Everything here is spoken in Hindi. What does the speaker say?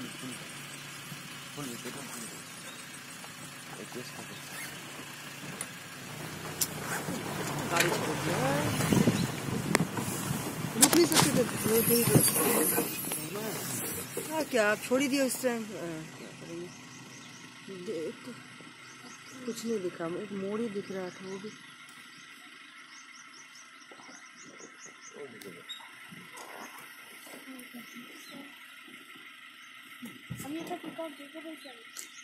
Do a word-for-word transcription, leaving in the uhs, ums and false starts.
फुल देखो फुल गाड़ी छोड़ दिया रुक नहीं सकते थे हाँ क्या आप छोड़ ही दिया उस टाइम देख कुछ नहीं दिखा एक मोड़ ही दिख रहा था वो भी हम ये तो peacock देखे थे।